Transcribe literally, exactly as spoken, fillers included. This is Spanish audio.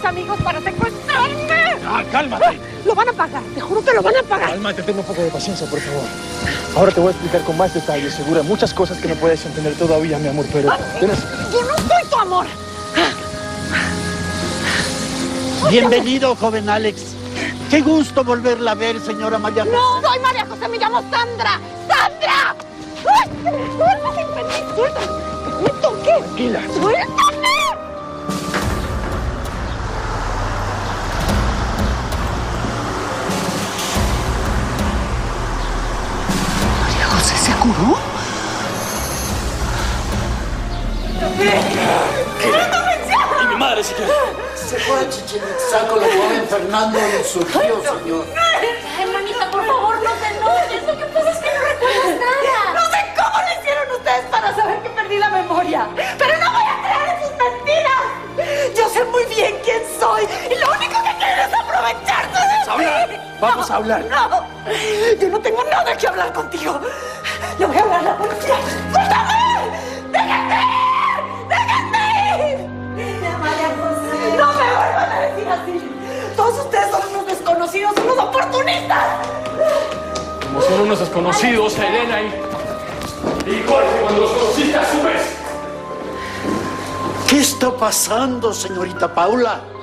amigos para secuestrarme. ¡Ah, cálmate! Lo van a pagar, te juro que lo van a pagar. Cálmate, ten un poco de paciencia, por favor. Ahora te voy a explicar con más detalles, segura, muchas cosas que no puedes entender todavía, mi amor, pero... ¿tienes? Yo no soy tu amor. Bienvenido, joven Alex. Qué gusto volverla a ver, señora María José. No, soy María José, me llamo Sandra. ¡Sandra! ¡Ay! ¡Suéltame, infeliz! ¡Suéltame! ¡Que me toques! Tranquila. ¡Suéltame! ¿María José se curó? Y mi madre, si quiere. Se fue a Chichén Itzá con la joven Fernando y su tío, señor. Ay, mamita, por favor, no te enojes. Lo que pasa es que no recuerdas nada. No sé cómo lo hicieron ustedes para saber que perdí la memoria. Pero no voy a creer en sus mentiras. Yo sé muy bien quién soy. Y lo único que quieren es aprovecharse de Vamos a hablar. mí. Vamos a hablar. No, yo no tengo nada que hablar contigo. Le voy a hablar a la policía. ¡Suéltame! ¡Déjate ir! ¡Déjate ir! María José. ¡No me vuelvan a decir así! Todos ustedes son unos desconocidos, unos oportunistas. Como son unos desconocidos, Elena y... y Jorge, cuando los conociste a su vez. ¿Qué está pasando, señorita Paula?